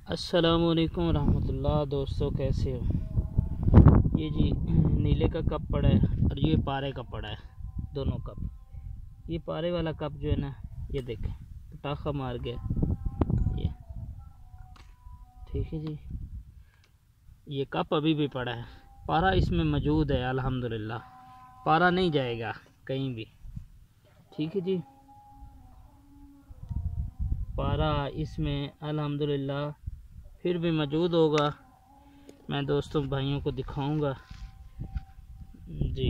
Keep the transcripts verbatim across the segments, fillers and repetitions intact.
अस्सलामुअलैकुम रहमतुल्लाह। दोस्तों कैसे हो? ये जी नीले का कप पड़ा है और ये पारे का पड़ा है, दोनों कप। ये पारे वाला कप जो है ना, ये देखें पटाखा मार गया ये, ठीक है जी। ये कप अभी भी पड़ा है, पारा इसमें मौजूद है अल्हम्दुलिल्लाह। पारा नहीं जाएगा कहीं भी, ठीक है जी। पारा इसमें अल्हम्दुलिल्लाह फिर भी मौजूद होगा। मैं दोस्तों भाइयों को दिखाऊंगा जी।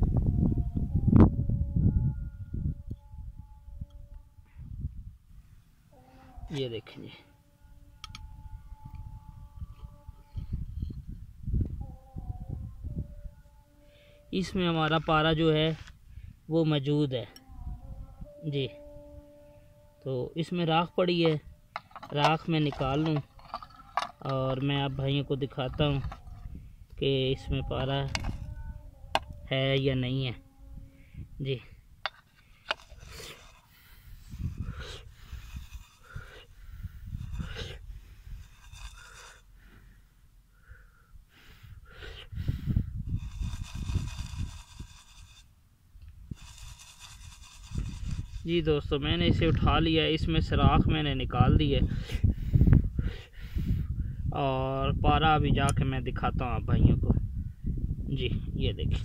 ये देखें जी, इसमें हमारा पारा जो है वो मौजूद है जी। तो इसमें राख पड़ी है, राख में निकाल लूँ और मैं आप भाइयों को दिखाता हूँ कि इसमें पारा है या नहीं है जी। जी दोस्तों मैंने इसे उठा लिया, इसमें से राख मैंने निकाल दी है और पारा अभी जाके मैं दिखाता हूँ आप भाइयों को जी। ये देखिए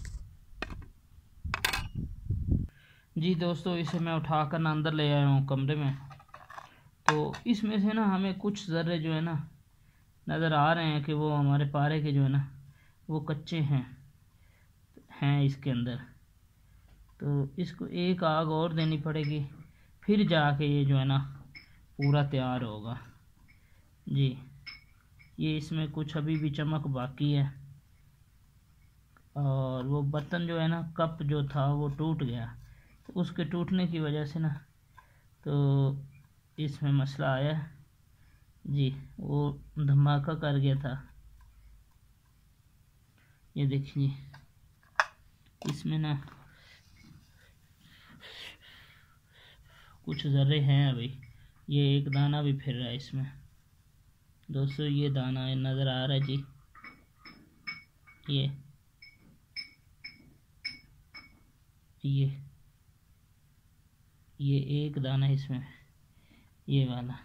जी दोस्तों, इसे मैं उठाकर ना अंदर ले आया हूँ कमरे में। तो इसमें से ना हमें कुछ ज़र्रे जो है ना नज़र आ रहे हैं कि वो हमारे पारे के जो है ना वो कच्चे हैं हैं इसके अंदर। तो इसको एक आग और देनी पड़ेगी, फिर जाके ये जो है ना पूरा तैयार होगा जी। ये इसमें कुछ अभी भी चमक बाकी है और वो बर्तन जो है ना, कप जो था वो टूट गया। तो उसके टूटने की वजह से ना तो इसमें मसला आया जी, वो धमाका कर गया था। ये देखिए इसमें ना कुछ ज़र्रे हैं अभी। ये एक दाना भी फिर रहा है इसमें दोस्तों, ये दाना नज़र आ रहा है जी। ये ये ये एक दाना इसमें, ये वाला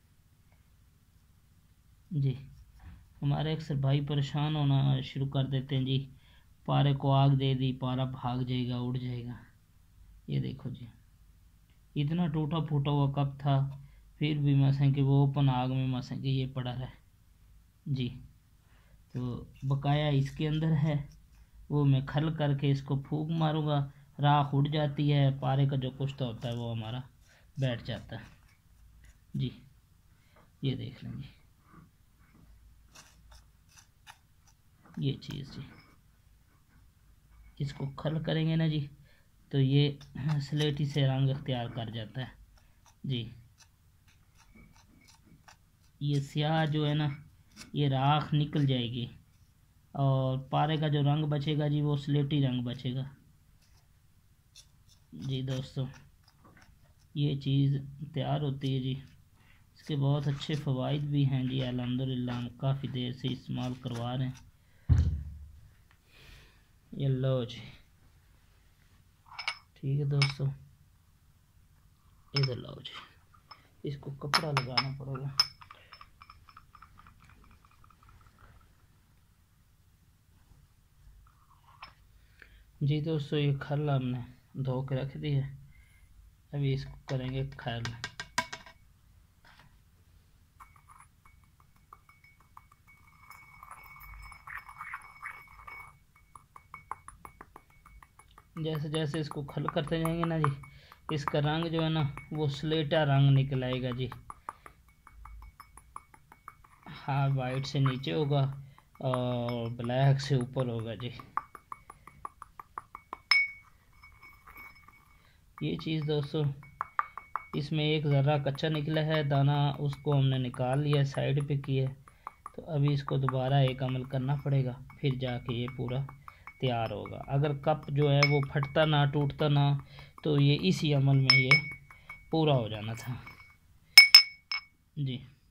जी। हमारे अक्सर भाई परेशान होना शुरू कर देते हैं जी, पारे को आग दे दी, पारा भाग जाएगा, उड़ जाएगा। ये देखो जी, इतना टूटा फूटा हुआ कप था, फिर भी मसें कि वो ओपन आग में मसें कि ये पड़ा रहा जी। तो बकाया इसके अंदर है, वो मैं खल करके इसको फूंक मारूंगा, राख उड़ जाती है, पारे का जो कुश्ता होता है वो हमारा बैठ जाता है जी। ये देख लें जी, ये चीज़ जी, इसको खल करेंगे ना जी तो ये स्लेटी से रंग अख्तियार कर जाता है जी। ये स्याह जो है ना, ये राख निकल जाएगी और पारे का जो रंग बचेगा जी वो स्लेटी रंग बचेगा जी। दोस्तों ये चीज़ तैयार होती है जी, इसके बहुत अच्छे फ़वाइद भी हैं जी अल्हम्दुलिल्लाह। हम काफ़ी देर से इस्तेमाल करवा रहे हैं। ये लो जी, ठीक है दोस्तों, इधर लाओ जी। इसको कपड़ा लगाना पड़ेगा जी। दोस्तों ये खल हमने धो के रख दी है, अभी इसको करेंगे खल। जैसे जैसे इसको खल करते जाएंगे ना जी, इसका रंग जो है ना वो स्लेटा रंग निकल आएगा जी। हाँ, वाइट से नीचे होगा और ब्लैक से ऊपर होगा जी। ये चीज़ दोस्तों, इसमें एक ज़र्रा कच्चा निकला है दाना, उसको हमने निकाल लिया, साइड पे किया। तो अभी इसको दोबारा एक अमल करना पड़ेगा, फिर जाके ये पूरा तैयार होगा। अगर कप जो है वो फटता ना, टूटता ना, तो ये इसी अमल में ये पूरा हो जाना था जी।